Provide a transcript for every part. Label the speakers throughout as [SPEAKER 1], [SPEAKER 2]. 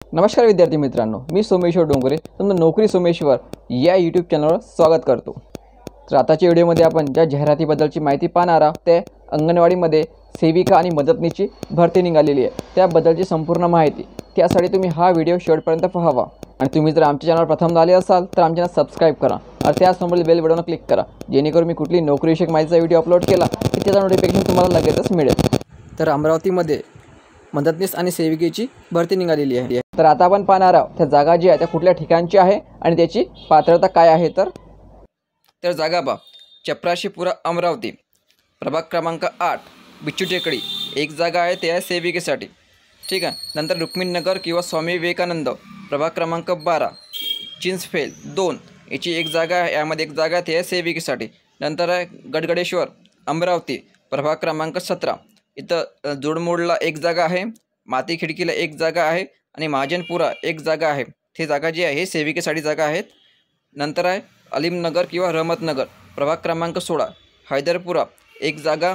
[SPEAKER 1] नमस्कार विद्यार्थी मित्रांनो, मी सोमेश्वर डोंगरे तुमचं नोकरी सोमेश्वर या यूट्यूब चॅनलवर स्वागत करतो। तर आताच्या व्हिडिओमध्ये आपण ज्या जाहिरातीबद्दलची माहिती पाहणार आहोत ते अंगणवाडीमध्ये सेविका आणि मदतनीसची भरती निघालेली आहे त्याबद्दलची संपूर्ण माहिती। त्यासाठी तुम्ही हा व्हिडिओ शेवटपर्यंत पाहावा आणि तुम्ही जर आमच्या चॅनलवर प्रथम आले असाल तर आमच्या चॅनल सबस्क्राइब करा आणि त्यासमोरील बेल बटनवर क्लिक करा जेणेकरून मी कुठली नोकरीविषयक माहितीचा व्हिडिओ अपलोड केला की त्याचा नोटिफिकेशन तुम्हाला लगेचच मिळेल। तर अमरावतीमध्ये मदतनीस आणि सेविकेची भरती निघालेली आहे। तर आता आपण पाहणार आहोत त्या जागा जी आहे त्या कुठल्या ठिकाणची आहे आणि त्याची पात्रता काय आहे। तर जागा बा चपराशीपुरा अमरावती प्रभाग क्रमांक 8 बिच्चू टेकडी एक जागा आहे ते आहे सेविकेसाठी, ठीक आहे। नंतर रुक्मिणीनगर किंवा स्वामी विवेकानंद प्रभाग क्रमांक 12 चिंचफेल 2 याची एक जागा आहे, यामध्ये एक जागा ते आहे सेविकेसाठी। नंतर आहे गडगडेश्वर अमरावती प्रभाग क्रमांक 17 इथं जोडमोडला एक जागा आहे, माती खिडकीला एक जागा आहे आणि महाजनपुरा एक जागा आहे। ती जागा जी आहे हे सेविकेसाठी जागा आहेत। नंतर आहे अलीमनगर किंवा रहमतनगर प्रभाग क्रमांक 16 हैदरपुरा एक जागा।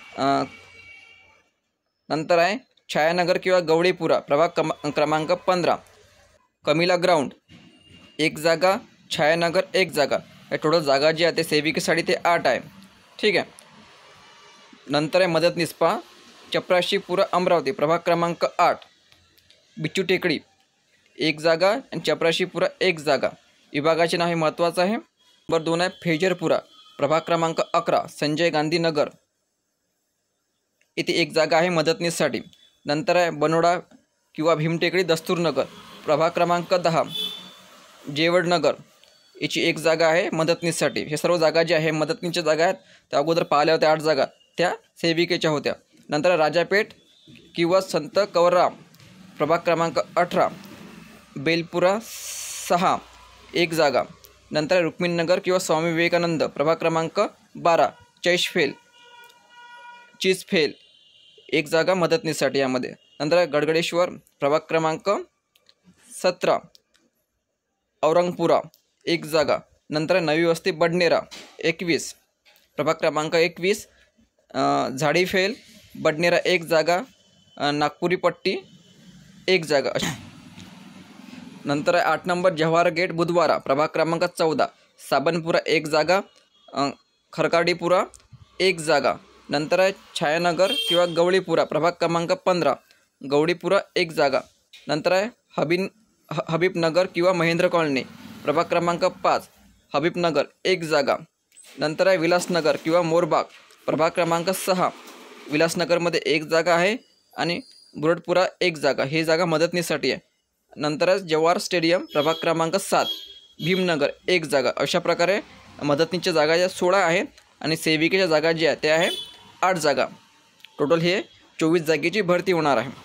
[SPEAKER 1] नंतर आहे छायानगर किंवा गवळीपुरा प्रभाग क्रमांक 15 कमिला ग्राउंड एक जागा, छायानगर एक जागा। हे टोटल जागा जी आहे ते सेविकेसाठी ते 8 आहे, ठीक आहे। नंतर आहे मदतनीस पहा चपराशीपुरा अमरावती प्रभाग क्रमांक 8 बिच्चू टेकडी एक जागा आणि चपराशीपुरा एक जागा। विभागाचे नाव हे महत्त्वाचं आहे। नंबर 2 आहे फेजरपुरा प्रभाग क्रमांक 11 संजय गांधी नगर इथे एक जागा आहे मदतनीससाठी। नंतर आहे बनोडा किंवा भीमटेकडी दस्तूरनगर प्रभाग क्रमांक 10 जेवडनगर याची एक जागा आहे मदतनीससाठी। हे सर्व जागा ज्या आहे मदतनीसच्या जागा आहेत। त्या अगोदर पाहिल्या होत्या 8 जागा त्या सेविकेच्या होत्या। नंतर राजापेठ किंवा संत कवरराम प्रभाग क्रमांक 18 बेलपुरा 6 एक जागा। नंतर रुक्मिणीनगर किंवा स्वामी विवेकानंद प्रभाग क्रमांक 12 चैशफेल चिजफेल एक जागा मदतनीससाठी यामध्ये। नंतर गडगडेश्वर प्रभाग क्रमांक 17 औरंगपुरा एक जागा। नंतर नवी वस्ती बडनेरा 21 प्रभाग क्रमांक 21 झाडीफेल बडनेरा एक जागा, नागपुरी पट्टी एक जागा। नंतर 8 नंबर जवाहर गेट बुधवारा प्रभाग क्रमांक 14 साबनपुरा एक जागा, खरकाडीपुरा एक जागा। नंतर आहे छायानगर किंवा गवळीपुरा प्रभाग क्रमांक 15 गवळीपुरा एक जागा। नंतर आहे हबीबनगर किंवा महेंद्र कॉलनी प्रभाग क्रमांक 5 हबीबनगर एक जागा। नंतर आहे विलासनगर किंवा मोरबाग प्रभाग क्रमांक 6 विलासनगरमध्ये एक जागा आहे आणि बुरटपुरा एक जागा। ही जागा मदतनीससाठी आहे। नंतर जवाहर स्टेडियम प्रभाग क्रमांक 7 भीमनगर एक जागा। अशा प्रकारे मदतनीसच्या जागा ज्या 16 आहेत आणि सेविकेच्या जागा ज्या आहेत त्या आहे 8 जागा। टोटल हे 24 जागेची भरती होणार आहे।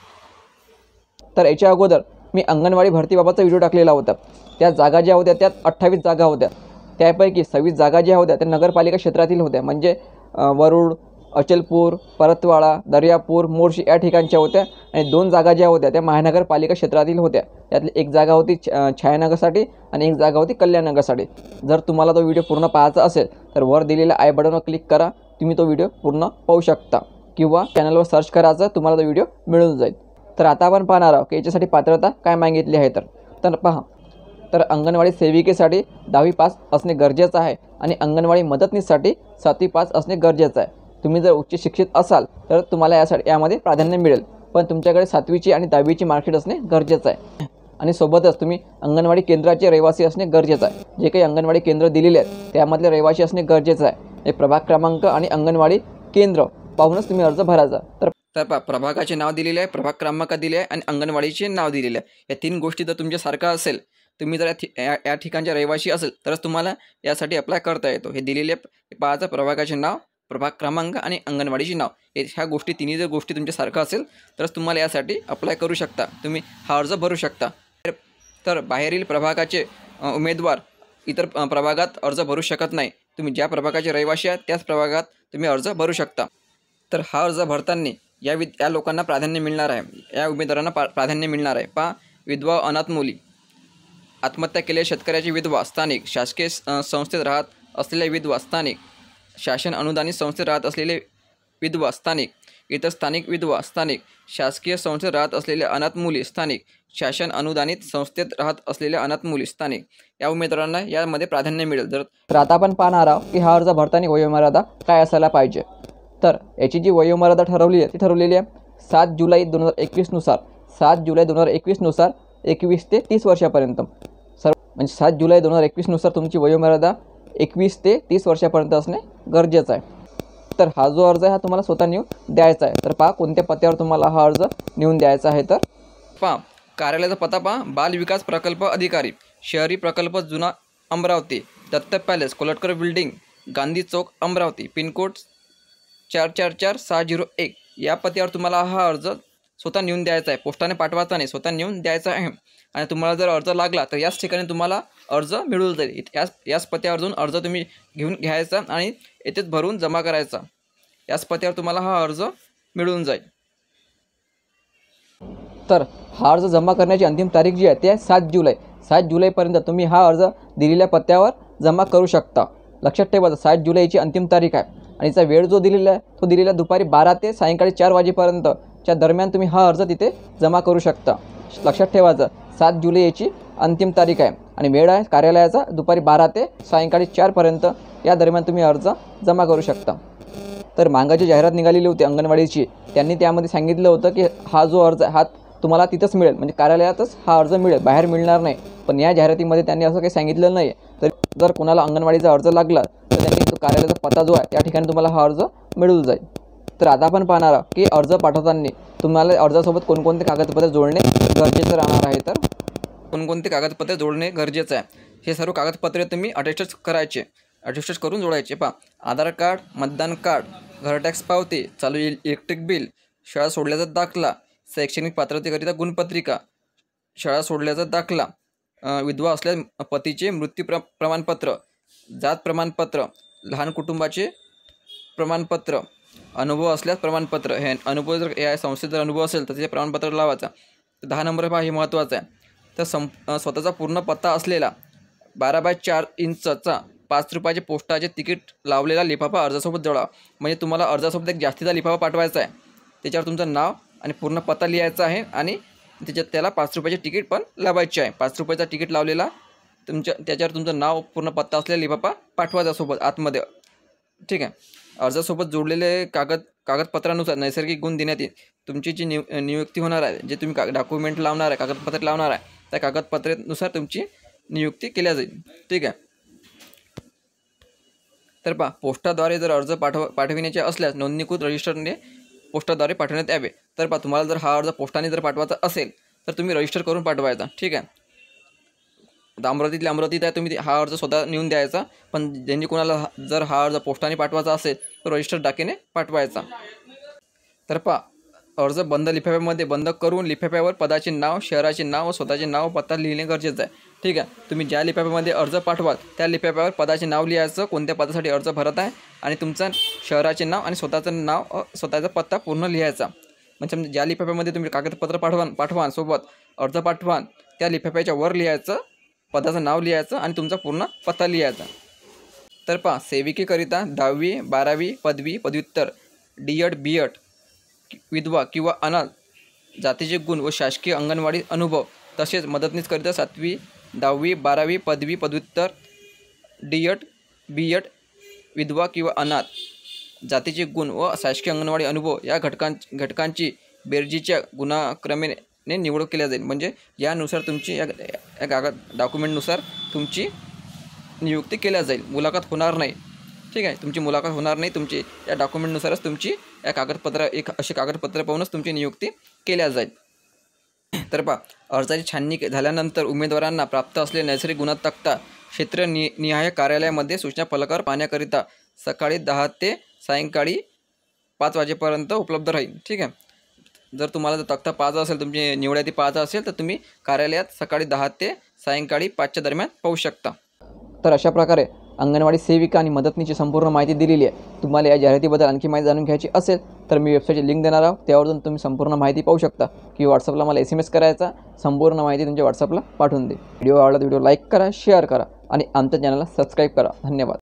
[SPEAKER 1] तर याच्या अगोदर मी अंगणवाडी भरतीबाबतचा व्हिडिओ टाकलेला होता। त्या जागा ज्या होत्या त्यात 28 जागा होत्या, त्यापैकी 26 जागा ज्या होत्या त्या नगरपालिका क्षेत्रातील होत्या, म्हणजे वरुड अचलपूर परतवाडा दर्यापूर मोर्शी या ठिकाणच्या होत्या आणि 2 जागा ज्या होत्या त्या महानगरपालिका क्षेत्रातील होत्या। त्यातली एक जागा होती छायानगरसाठी आणि एक जागा होती कल्याणनगरसाठी। जर तुम्हाला तो व्हिडिओ पूर्ण पाहायचा असेल तर वर दिलेल्या आय बटनवर क्लिक करा, तुम्ही तो व्हिडिओ पूर्ण पाहू शकता किंवा चॅनलवर सर्च करायचं तुम्हाला तो व्हिडिओ मिळून जाईल। तर आता आपण पाहणार आहोत की याच्यासाठी पात्रता काय मागितली आहे। तर पहा, तर अंगणवाडी सेविकेसाठी 10वी पास असणे गरजेचं आहे आणि अंगणवाडी मदतनीससाठी 7वी पास असणे गरजेचं आहे। तुम्ही जर उच्च शिक्षित असाल तर तुम्हाला यामध्ये प्राधान्य मिळेल, पण तुमच्याकडे 7वीची आणि 10वीची मार्कशीट असणे गरजेचं आहे आणि सोबतच तुम्ही अंगणवाडी केंद्राचे रहिवासी असणे गरजेचं आहे। जे काही अंगणवाडी केंद्र दिलेले आहेत त्यामधले रहिवासी असणे गरजेचं आहे। हे प्रभाग क्रमांक आणि अंगणवाडी केंद्र पाहूनच तुम्ही अर्ज भरायचा। तर प्रभागाचे नाव दिलेले आहे, प्रभाग क्रमांक दिले आहे आणि अंगणवाडीचे नाव दिलेले आहे। या 3 गोष्टी जर तुमच्यासारखा असेल, तुम्ही जर या ठिकाणच्या रहिवासी असेल तरच तुम्हाला यासाठी अप्लाय करता येतो। हे दिलेले पाहायचं प्रभागाचे नाव, प्रभाग क्रमांक आणि अंगणवाडीचे नाव, ह्या गोष्टी तिन्ही जर गोष्टी तुमच्यासारखं असेल तरच तुम्हाला यासाठी अप्लाय करू शकता, तुम्ही हा अर्ज भरू शकता। तर बाहेरील प्रभागाचे उमेदवार इतर प्रभागात अर्ज भरू शकत नाही। तुम्ही ज्या प्रभागाचे रहिवासी आहात त्याच प्रभागात तुम्ही अर्ज भरू शकता। तर हा अर्ज भरताना या लोकांना प्राधान्य मिळणार आहे, या उमेदवारांना प्राधान्य मिळणार आहे। पहा, विधवा अनाथ मुली, आत्महत्या केलेल्या शेतकऱ्याची विधवा, स्थानिक शासकीय संस्थेत राहत असलेल्या विधवा, स्थानिक शासन अनुदानित संस्थेत राहत असलेले विधवा, स्थानिक इतर स्थानिक विधवा, स्थानिक शासकीय संस्थेत राहत असलेल्या अनाथ मुली, स्थानिक शासन अनुदानित संस्थेत राहत असलेल्या अनाथ मुली स्थानिक या उमेदवारांना यामध्ये प्राधान्य मिळेल. तर आता आपण पाहणार आहोत की हा अर्ज भरताना वयोमर्यादा काय असायला पाहिजे. तर याची जी वयोमर्यादा ठरवली आहे ती ठरवलेली आहे 7 जुलै 2021 नुसार. 7 जुलै 2021 नुसार 21 ते 30 वर्षापर्यंत म्हणजे 7 जुलै 2021 नुसार तुमची वयोमर्यादा 21 ते 30 वर्षापर्यंत असणे गरजेचं आहे. तर हा जो अर्ज आहे हा तुम्हाला स्वतः नेऊन द्यायचा आहे. तर पहा कोणत्या पत्त्यावर तुम्हाला हा अर्ज नेऊन द्यायचा आहे. तर पहा कार्यालयाचा पत्ता पहा बाल विकास प्रकल्प अधिकारी शहरी प्रकल्प जुना Amravati Datta palace Kolatkar building Gandhi Chowk Amravati pincode 444601 या पत्त्यावर तुम्हाला हा अर्ज स्वतः नेऊन द्यायचा आहे. पोस्टाने पाठवायचा नाही, स्वतः नेऊन द्यायचा आहे. आणि तुम्हाला जर अर्ज लागला तर याच ठिकाणी तुम्हाला अर्ज मिळून जाईल. याच पत्त्यावर जाऊन अर्ज तुम्ही घेऊन घ्यायचा आणि येथेच भरून जमा करायचा. याच पत्त्यावर तुम्हाला हा अर्ज मिळून जाईल. तर हा अर्ज जमा करण्याची अंतिम तारीख जी आहे ती आहे 7 जुलै. 7 जुलैपर्यंत तुम्ही हा अर्ज दिलेल्या पत्त्यावर जमा करू शकता. लक्षात ठेवा 7 जुलैची अंतिम तारीख आहे आणि याचा वेळ जो दिलेला आहे तो दिलेला दुपारी 12 ते सायंकाळी 4 वाजेपर्यंतच्या दरम्यान तुम्ही हा अर्ज तिथे जमा करू शकता. लक्षात ठेवायचं 7 जुलै याची अंतिम तारीख आहे आणि वेळ आहे कार्यालयाचा दुपारी 12 ते सायंकाळी 4पर्यंत या दरम्यान तुम्ही अर्ज जमा करू शकता. तर मागं जाहिरात निघालेली होती अंगणवाडीची त्यांनी त्यामध्ये सांगितलं होतं की हा जो अर्ज हा तुम्हाला तिथंच मिळेल म्हणजे कार्यालयातच हा अर्ज मिळेल, बाहेर मिळणार नाही. पण या जाहिरातीमध्ये त्यांनी असं काही सांगितलं नाही. तर जर कोणाला अंगणवाडीचा अर्ज लागला तर त्यांनी तो कार्यालयाचा पत्ता जो आहे त्या ठिकाणी तुम्हाला हा अर्ज मिळून जाईल. तर आता आपण पाहणार आहोत की अर्ज पाठवताना तुम्हाला अर्जासोबत कोणकोणते कागदपत्रे जोडणे गरजेचं राहणार आहे. तर कोणकोणते कागदपत्रे जोडणे गरजेचं आहे हे सर्व कागदपत्रे तुम्ही अटेस्टेड करायचे, अटेस्टेड करून जोडायचे. पहा आधार कार्ड, मतदान कार्ड, घर टॅक्स पावती, चालू इलेक्ट्रिक बिल, शाळा सोडल्याचा दाखला, शैक्षणिक पात्रतेकरिता गुणपत्रिका, शाळा सोडल्याचा दाखला, विधवा असल्यास पतीचे मृत्यू प्रमाणपत्र, जात प्रमाणपत्र, लहान कुटुंबाचे प्रमाणपत्र, अनुभव असल्यास प्रमाणपत्र. हे अनुभव जर या संस्थेत जर अनुभव असेल तर त्याचे प्रमाणपत्र लावायचा. 10 नंबर पहा हे महत्त्वाचं आहे. तर स्वतःचा पूर्ण पत्ता असलेला 12x4 इंचचा 5 रुपयाचे पोस्टाचे तिकीट लावलेला लिफाफा अर्जासोबत जोडा. म्हणजे तुम्हाला अर्जासोबत एक जास्तीचा लिफाफा पाठवायचा आहे. त्याच्यावर तुमचं नाव आणि पूर्ण पत्ता लिहायचा आहे आणि त्याला 5 रुपयाचे तिकीट पण लावायचे आहे. 5 रुपयाचा तिकीट लावलेला त्याच्यावर तुमचं नाव पूर्ण पत्ता असलेला लिफाफा पाठवायचा सोबत आतमध्ये. ठीक आहे. अर्जासोबत जोडलेले कागदपत्रानुसार नैसर्गिक गुण देण्यात येईल. तुमची जी नियुक्ती होणार आहे, जे तुम्ही डॉक्युमेंट लावणार आहे, कागदपत्रे लावणार आहे, त्या कागदपत्रेनुसार तुमची नियुक्ती केल्या जाईल. ठीक आहे. तर पहा पोस्टाद्वारे जर अर्ज पाठविण्याचे असल्यास नोंदणीकृत रजिस्टरने पोस्टाद्वारे पाठवण्यात यावे. तर पहा तुम्हाला जर हा अर्ज पोस्टाने जर पाठवायचा असेल तर तुम्ही रजिस्टर करून पाठवायचा. ठीक आहे. आता अमरावतीत आहे तुम्ही हा अर्ज स्वतः नेऊन द्यायचा. पण ज्यांनी कोणाला जर हा अर्ज पोस्टाने पाठवायचा असेल तर रजिस्टर डाकीने पाठवायचा. तर पहा अर्ज बंद लिफाफ्यामध्ये बंद करून लिफाफ्यावर पदाचे नाव, शहराचे नाव व स्वतःचे नाव पत्ता लिहिणे गरजेचं आहे. ठीक आहे. तुम्ही ज्या लिफाफ्यामध्ये अर्ज पाठवाल त्या लिफाफ्यावर पदाचे नाव लिहायचं, कोणत्या पदासाठी अर्ज भरत आहे आणि तुमचं शहराचे नाव आणि स्वतःचं नाव, स्वतःचा पत्ता पूर्ण लिहायचा. म्हणजे ज्या लिफाफ्यामध्ये तुम्ही कागदपत्र पाठवाल सोबत अर्ज पाठवाल त्या लिफाफ्याच्या वर लिहायचं, पदाचं नाव लिहायचं आणि तुमचा पूर्ण पत्ता लिहायचा. तर पहा सेविकेकरिता 10वी 12वी पदवी पदव्युत्तर D.Ed B.Ed विधवा किंवा अनाथ जातीचे गुण व शासकीय अंगणवाडी अनुभव, तसेच मदतनीसकरिता 7वी 10वी 12वी पदवी पदव्युत्तर D.Ed B.Ed विधवा किंवा अनाथ जातीचे गुण व शासकीय अंगणवाडी अनुभव या घटकांची बेरजेच्या गुणाक्रमेने निवड केल्या जाईल. म्हणजे यानुसार तुमची या कागद डॉक्युमेंटनुसार तुमची नियुक्ती केल्या जाईल. मुलाखत होणार नाही. ठीक आहे. तुमची मुलाखत होणार नाही. तुमची या डॉक्युमेंटनुसारच तुमची या अशी कागदपत्र पाहूनच तुमची नियुक्ती केल्या जाईल. तर पहा अर्जाची छाननी झाल्यानंतर उमेदवारांना प्राप्त असलेले नैसर्गिक गुण तक्ता क्षेत्रनिहाय कार्यालयामध्ये सूचना फलकावर पाहण्याकरिता सकाळी 10 ते सायंकाळी 5 वाजेपर्यंत उपलब्ध राहील. ठीक आहे. जर तुम्हाला जर तक्ता पाहायचा असेल, तुमची निवड पाहायचा असेल तर तुम्ही कार्यालयात सकाळी 10 ते सायंकाळी 5च्या दरम्यान पाहू शकता. तर अशा प्रकारे अंगणवाडी सेविका आणि मदतनीची संपूर्ण माहिती दिलेली आहे. तुम्हाला या जाहिरातीबद्दल आणखी माहिती जाणून घ्यायची असेल तर मी वेबसाईटची लिंक देणार आहोत. त्यावर जाऊन तुम्ही संपूर्ण माहिती पाहू शकता की व्हॉट्सअपला मला SMS करायचा, संपूर्ण माहिती तुमच्या व्हॉट्सअपला पाठवून दे. व्हिडिओ आवडला तर व्हिडिओ लाईक करा, शेअर करा आणि आमच्या चॅनलला सबस्क्राईब करा. धन्यवाद.